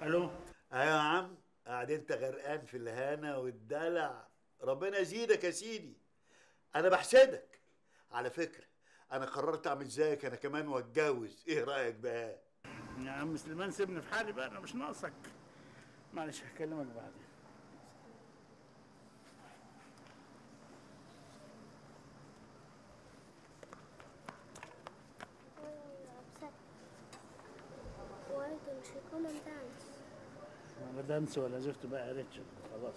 الو. ايوه يا عم، قاعد انت غرقان في الهنا والدلع. ربنا يزيدك يا سيدي. انا بحسدك على فكره. انا قررت اعمل زيك انا كمان واتجوز، ايه رايك بقى؟ يا عم سليمان سيبني في حالي بقى، انا مش ناقصك. معلش هكلمك بعدين. Why don't you come and dance? ولا دانس ولا زفت بقى يا ريتشارد، خلاص.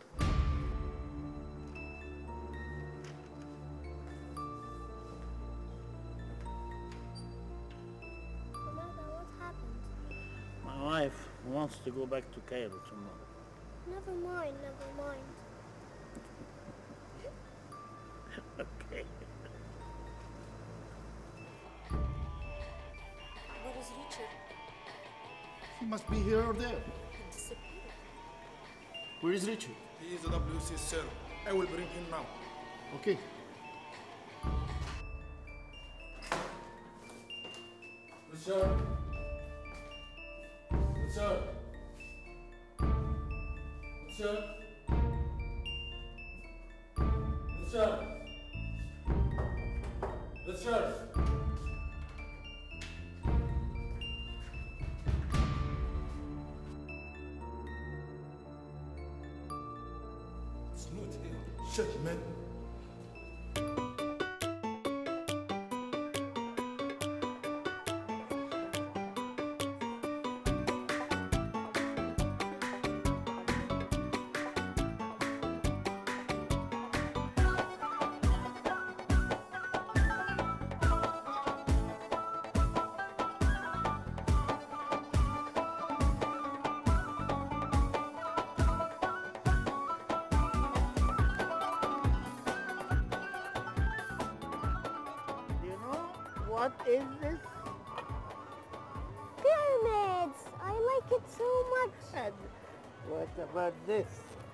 Amanda, what happened? My wife wants to go back to Cairo tomorrow. Never mind, never mind. Okay. Where is Richard? He must be here or there. He disappeared. Where is Richard? He is a WC, sir. I will bring him now. Okay. Richard. Richard. Richard. Richard. Richard. It's not here. Shit, man. Do you know what is this? Pyramids! I like it so much. And what about this?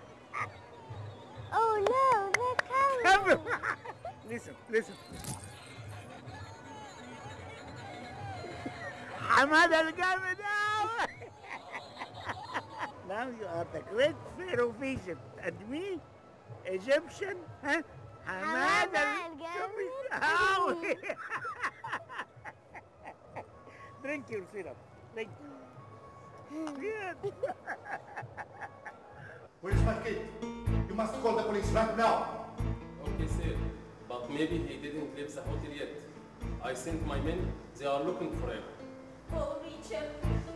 Oh no, they're coming. Listen, listen. حمادة الجامد أوي. Now you are the great pharaoh of Egypt and me, Egyptian, huh? حمادة الجامد أوي. Drink your syrup. Drink. Good. Where's my kid? You must call the police right now. Okay, sir. But maybe he didn't leave the hotel yet. I sent my men. They are looking for him. Oh, Richard,